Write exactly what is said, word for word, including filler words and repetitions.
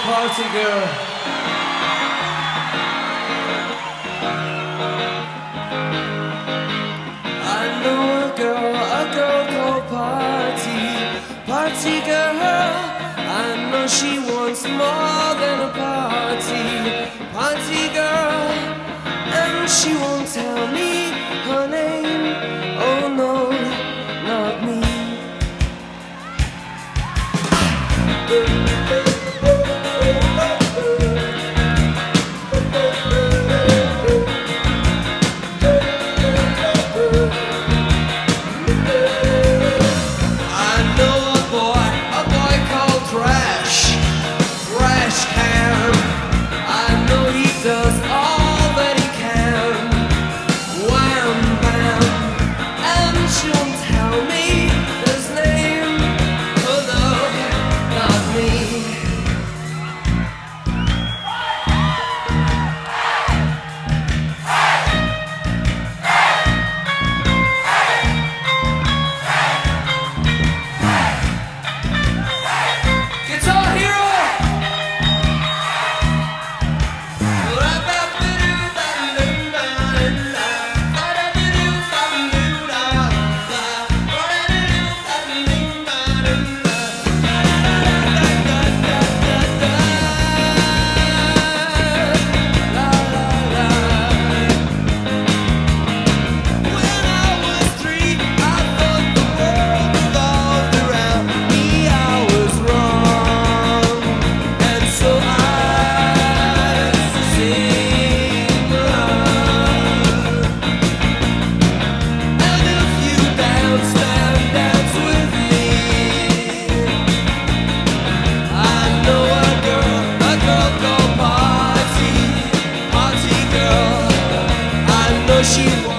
Party Girl. I know a girl, a girl called Party, Party Girl. I know she wants more than a party, Party Girl. And she won't tell me her name, oh no, not me. Does all that he can, wham bam, and she won't tell me his name, oh no, not me. Guitar Hero! She